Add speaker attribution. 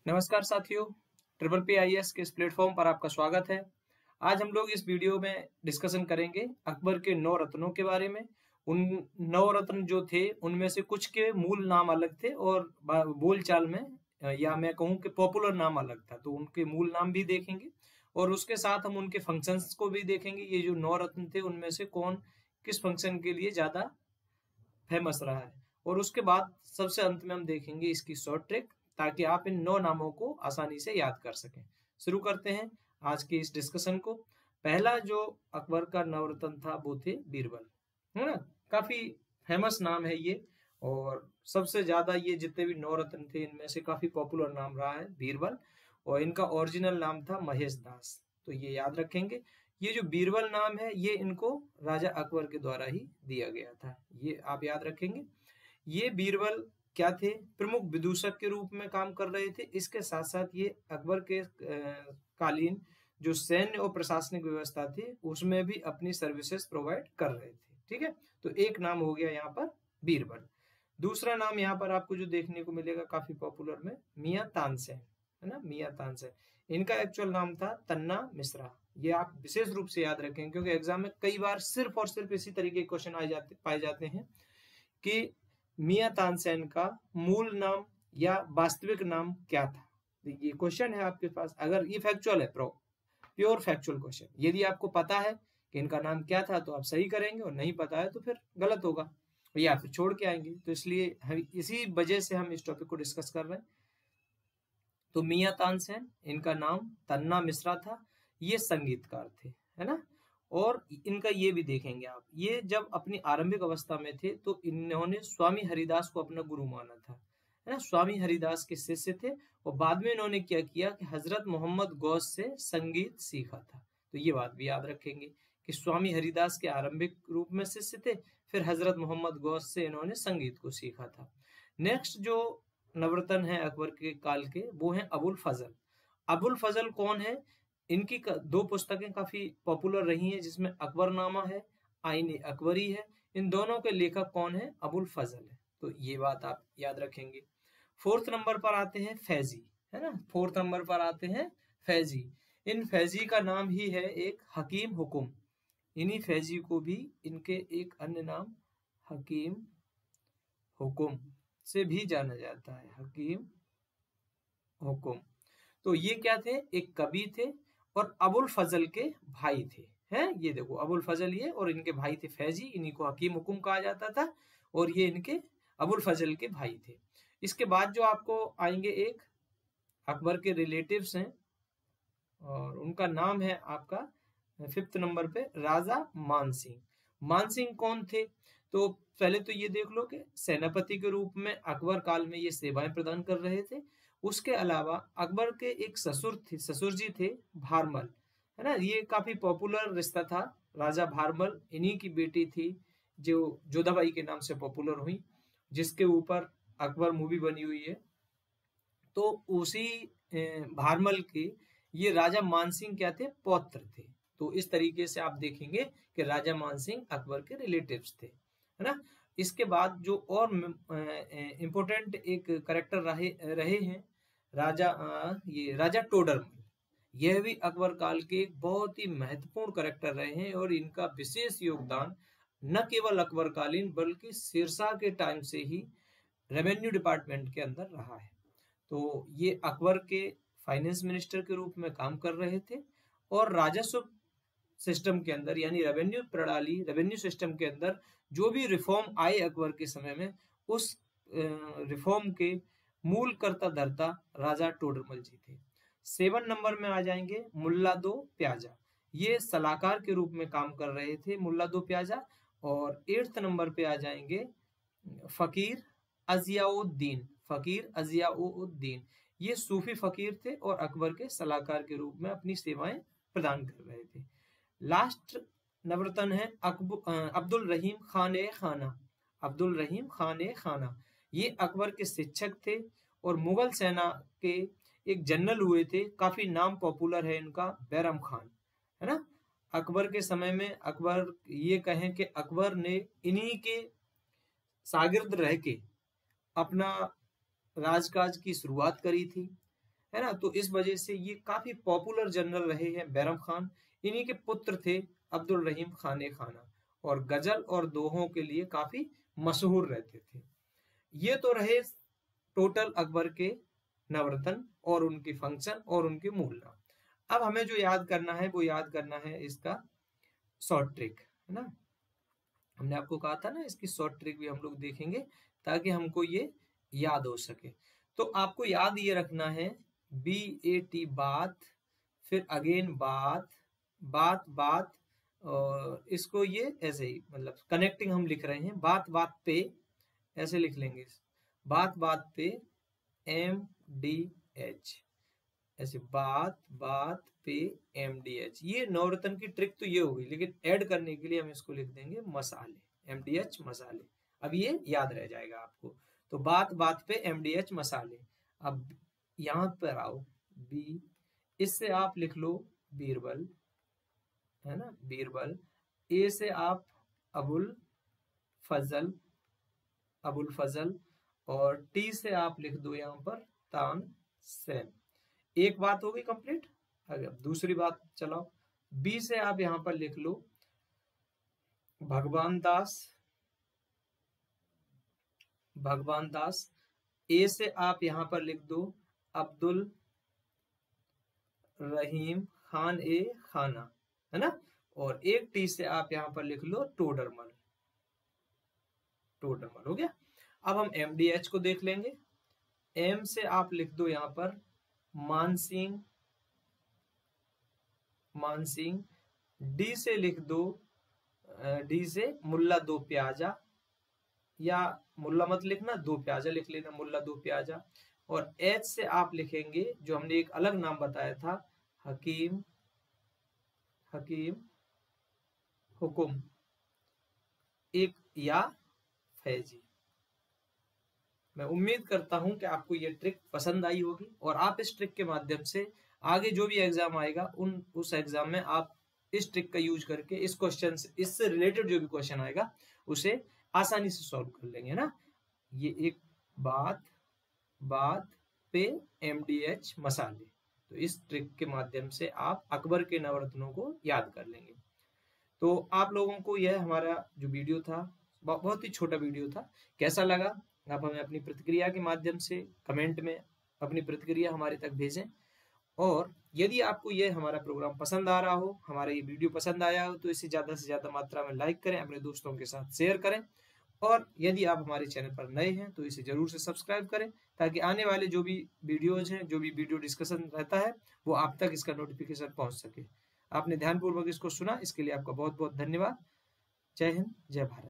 Speaker 1: नमस्कार साथियों, triple P IAS के इस प्लेटफॉर्म पर आपका स्वागत है। आज हम लोग इस वीडियो में डिस्कशन करेंगे अकबर के 9 रत्नों के बारे में। उन 9 रत्न जो थे उनमें से कुछ के मूल नाम अलग थे और बोलचाल में या मैं कहूँ कि पॉपुलर नाम अलग था, तो उनके मूल नाम भी देखेंगे और उसके साथ हम उनके फंक्शंस को भी देखेंगे। ये जो 9 रत्न थे उनमें से कौन किस फंक्शन के लिए ज्यादा फेमस रहा है, और उसके बाद सबसे अंत में हम देखेंगे इसकी शॉर्ट ट्रिक, ताकि आप इन 9 नामों को आसानी से याद कर सकें। शुरू करते हैं आज के इस डिस्कशन को। पहला जो अकबर का नवरत्न था वो थे बीरबल, है ना। काफी फेमस नाम है ये, और सबसे ज्यादा ये जितने भी 9 रत्न थे इनमें से काफी पॉपुलर नाम रहा है बीरबल, और इनका ओरिजिनल नाम था महेश दास, तो ये याद रखेंगे। ये जो बीरबल नाम है ये इनको राजा अकबर के द्वारा ही दिया गया था, ये आप याद रखेंगे। ये बीरबल क्या थे? प्रमुख विदूषक के रूप में काम कर रहे थे। इसके साथ साथ ये अकबर के कालीन जो सैन्य और प्रशासनिक व्यवस्था थी उसमें भी अपनी सर्विसेज प्रोवाइड कर रहे थे। ठीक है, तो एक नाम हो गया यहाँ पर बीरबल। दूसरा नाम यहाँ पर आपको जो देखने को मिलेगा काफी पॉपुलर में, मियां तानसेन, है ना, मियां तानसेन। इनका एक्चुअल नाम था तन्ना मिश्रा। ये आप विशेष रूप से याद रखें क्योंकि एग्जाम में कई बार सिर्फ और सिर्फ इसी तरीके के क्वेश्चन पाए जाते हैं कि मियां तानसेन का मूल नाम या वास्तविक नाम क्या था। ये क्वेश्चन है आपके पास, अगर ये फैक्चुअल है, प्योर फैक्चुअल क्वेश्चन। यदि आपको पता है कि इनका नाम क्या था तो आप सही करेंगे, और नहीं पता है तो फिर गलत होगा या फिर छोड़ के आएंगे। तो इसलिए हम इसी वजह से हम इस टॉपिक को डिस्कस कर रहे हैं। तो मियां तानसेन, इनका नाम तन्ना मिश्रा था, ये संगीतकार थे, है ना। और इनका ये भी देखेंगे आप, ये जब अपनी आरंभिक अवस्था में थे तो इन्होंने स्वामी हरिदास को अपना गुरु माना था, है ना। स्वामी हरिदास के शिष्य थे, और बाद में इन्होंने क्या किया कि हजरत मोहम्मद गौस से संगीत सीखा था। तो ये बात भी याद रखेंगे कि स्वामी हरिदास के आरंभिक रूप में शिष्य थे, फिर हजरत मोहम्मद गौस से इन्होंने संगीत को सीखा था। नेक्स्ट जो नवरत्न है अकबर के काल के, वो है अबुल फजल। अबुल फजल कौन है? इनकी दो पुस्तकें काफी पॉपुलर रही हैं, जिसमें अकबरनामा है, आईने अकबरी है। इन दोनों के लेखक कौन है? अबुल फजल है। तो ये बात आप याद रखेंगे। फोर्थ नंबर पर आते हैं फैजी, है ना। फोर्थ नंबर पर आते हैं फैजी। इन फैजी का नाम ही है एक हकीम हुकुम। इन्हीं फैजी को भी इनके एक अन्य नाम हकीम हुकुम से भी जाना जाता है, हकीम हुकुम। तो ये क्या थे? एक कवि थे और अबुल फजल के भाई थे, हैं। ये देखो अबुल फजल ये, और इनके भाई थे फैजी, इन्हीं को हकीम हुकुम कहा जाता था, और ये इनके अबुल फजल के भाई थे। इसके बाद जो आपको आएंगे एक अकबर के रिलेटिव्स हैं, और उनका नाम है आपका फिफ्थ नंबर पे राजा मानसिंह। मानसिंह कौन थे? तो पहले तो ये देख लो कि सेनापति के रूप में अकबर काल में ये सेवाएं प्रदान कर रहे थे। उसके अलावा अकबर के एक ससुर जी थे भारमल, है ना। ये काफी पॉपुलर रिश्ता था। राजा भारमल, इन्हीं की बेटी थी जो जोधाबाई के नाम से पॉपुलर हुई, जिसके ऊपर अकबर मूवी बनी हुई है। तो उसी भारमल के ये राजा मानसिंह क्या थे? पौत्र थे। तो इस तरीके से आप देखेंगे कि राजा मानसिंह अकबर के रिलेटिव्स थे, है ना। इसके बाद जो और इम्पोर्टेंट एक करेक्टर रहे हैं ये राजा टोडरमल। यह भी अकबर काल के एक बहुत ही महत्वपूर्ण करेक्टर रहे हैं, और इनका विशेष योगदान न केवल अकबर कालीन बल्कि शेरशाह के टाइम से ही रेवेन्यू डिपार्टमेंट के अंदर रहा है। तो ये अकबर के फाइनेंस मिनिस्टर के रूप में काम कर रहे थे, और राजस्व सिस्टम के अंदर यानी रेवेन्यू सिस्टम के अंदर जो भी रिफॉर्म आए अकबर के समय में, उस रिफॉर्म के मूल कर्ता धर्ता राजा टोडरमल जी थे। 7 नंबर में आ जाएंगे मुल्ला दो प्याजा। ये सलाहकार के रूप में काम कर रहे थे मुल्ला दो प्याजा। और 8th नंबर पे आ जाएंगे फकीर अजियाउद्दीन। ये सूफी फकीर थे और अकबर के सलाहकार के रूप में अपनी सेवाएं प्रदान कर रहे थे। लास्ट नवरत्न है अब्दुल रहीम खान ए खाना। ये अकबर के शिक्षक थे और मुगल सेना के एक जनरल हुए थे। काफी नाम पॉपुलर है इनका, बैरम खान, है ना। अकबर के समय में अकबर ये कहें कि अकबर ने इन्हीं के शागिर्द रह के अपना राजकाज की शुरुआत करी थी। है ना। तो इस वजह से ये काफी पॉपुलर जनरल रहे हैं बैरम खान। इन्हीं के पुत्र थे अब्दुल रहीम खान खाना, और गजल और दोहों के लिए काफी मशहूर रहते थे। ये तो रहे टोटल अकबर के नवरत्न और उनकी फंक्शन और उनके मूल नाम। अब हमें जो याद करना है वो याद करना है इसका शॉर्ट ट्रिक, है ना। हमने आपको कहा था ना इसकी शॉर्ट ट्रिक भी हम लोग देखेंगे ताकि हमको ये याद हो सके। तो आपको याद ये रखना है BAT बात, फिर अगेन बात, बात बात, और इसको ये ऐसे ही मतलब कनेक्टिंग हम लिख रहे हैं, बात बात पे ऐसे लिख लेंगे, बात बात पे MDH, ऐसे बात बात पे MDH। ये नवरत्न की ट्रिक तो ये हो गई, लेकिन ऐड करने के लिए हम इसको लिख देंगे मसाले, MDH मसाले। अब ये याद रह जाएगा आपको। तो बात बात पे MDH मसाले। अब यहां पर आओ बी, इससे आप लिख लो बीरबल, है ना, बीरबल। ए से आप अबुल फजल, अबुल फजल, और टी से आप लिख दो यहाँ पर तानसेन। एक बात हो गई कंप्लीट। अगर दूसरी बात चलाओ, बी से आप यहां पर लिख लो भगवान दास, भगवान दास। ए से आप यहां पर लिख दो अब्दुल रहीम खान खाना, है ना। और एक टी से आप यहां पर लिख लो टोडरमल, टोडरमल हो गया। अब हम MDH को देख लेंगे। एम से आप लिख दो यहां पर मानसिंह, मानसिंह। डी से लिख दो, डी से मुल्ला दो प्याजा, या मुल्ला मत लिखना, दो प्याजा लिख लेना, मुल्ला दो प्याजा। और एच से आप लिखेंगे जो हमने एक अलग नाम बताया था, हकीम, हकीम हुकुम, एक या फैजी। मैं उम्मीद करता हूं कि आपको ये ट्रिक पसंद आई होगी, और आप इस ट्रिक के माध्यम से आगे जो भी एग्जाम आएगा उस एग्जाम में आप इस ट्रिक का यूज करके इस क्वेश्चन से, इससे रिलेटेड जो भी क्वेश्चन आएगा उसे आसानी से सॉल्व कर लेंगे ना। ये एक बात बात पे MDH मसाले, तो इस ट्रिक के माध्यम से आप अकबर के नवरत्नों को याद कर लेंगे। तो आप लोगों को यह हमारा जो वीडियो था, बहुत ही छोटा वीडियो था, कैसा लगा आप हमें अपनी प्रतिक्रिया के माध्यम से कमेंट में अपनी प्रतिक्रिया हमारे तक भेजें। और यदि आपको यह हमारा प्रोग्राम पसंद आ रहा हो, हमारा ये वीडियो पसंद आया हो, तो इसे ज़्यादा से ज़्यादा मात्रा में लाइक करें, अपने दोस्तों के साथ शेयर करें। और यदि आप हमारे चैनल पर नए हैं तो इसे जरूर से सब्सक्राइब करें, ताकि आने वाले जो भी वीडियोज हैं, जो भी वीडियो डिस्कशन रहता है, वो आप तक इसका नोटिफिकेशन पहुंच सके। आपने ध्यानपूर्वक इसको सुना, इसके लिए आपका बहुत बहुत धन्यवाद। जय हिंद, जय भारत।